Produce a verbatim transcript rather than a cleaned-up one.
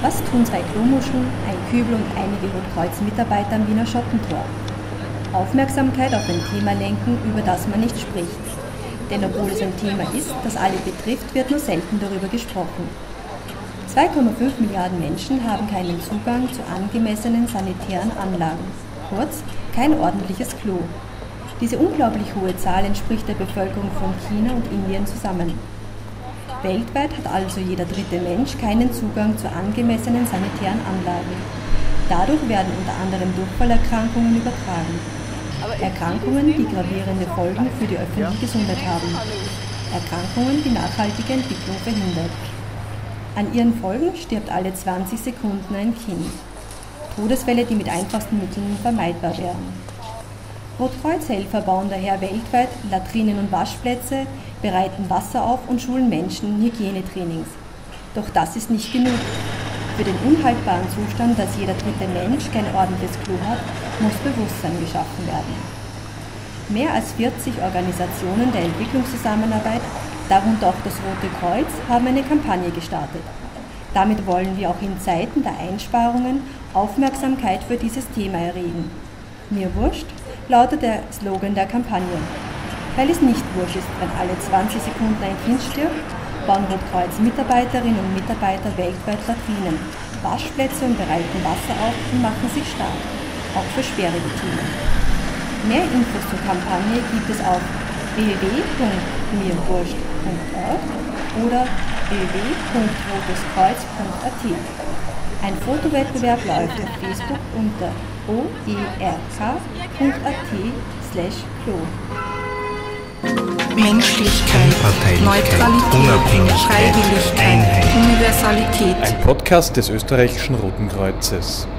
Das tun zwei Klomuscheln, ein Kübel und einige Rotkreuz-Mitarbeiter am Wiener Schottentor. Aufmerksamkeit auf ein Thema lenken, über das man nicht spricht. Denn obwohl es ein Thema ist, das alle betrifft, wird nur selten darüber gesprochen. zwei Komma fünf Milliarden Menschen haben keinen Zugang zu angemessenen sanitären Anlagen. Kurz, kein ordentliches Klo. Diese unglaublich hohe Zahl entspricht der Bevölkerung von China und Indien zusammen. Weltweit hat also jeder dritte Mensch keinen Zugang zu angemessenen sanitären Anlagen. Dadurch werden unter anderem Durchfallerkrankungen übertragen. Erkrankungen, die gravierende Folgen für die öffentliche Gesundheit haben. Erkrankungen, die nachhaltige Entwicklung verhindert. An ihren Folgen stirbt alle zwanzig Sekunden ein Kind. Todesfälle, die mit einfachsten Mitteln vermeidbar wären. Rotkreuz-Helfer bauen daher weltweit Latrinen und Waschplätze, bereiten Wasser auf und schulen Menschen in Hygienetrainings. Doch das ist nicht genug. Für den unhaltbaren Zustand, dass jeder dritte Mensch kein ordentliches Klo hat, muss Bewusstsein geschaffen werden. Mehr als vierzig Organisationen der Entwicklungszusammenarbeit, darunter auch das Rote Kreuz, haben eine Kampagne gestartet. Damit wollen wir auch in Zeiten der Einsparungen Aufmerksamkeit für dieses Thema erregen. Mir wurscht, lautet der Slogan der Kampagne. Weil es nicht wurscht ist, wenn alle zwanzig Sekunden ein Kind stirbt, bauen Rotkreuz-Mitarbeiterinnen und Mitarbeiter weltweit Latrinen, Waschplätze und bereiten Wasser auf und machen sich stark, auch für schwierige Themen. Mehr Infos zur Kampagne gibt es auf w w w punkt mir wurscht punkt org oder w w w punkt roteskreuz punkt a t. Ein Fotowettbewerb läuft auf Facebook unter o e r k punkt a t slash klo. Menschlichkeit, Neutralität, Unabhängigkeit, Freiwilligkeit, Einheit. Universalität. Ein Podcast des Österreichischen Roten Kreuzes.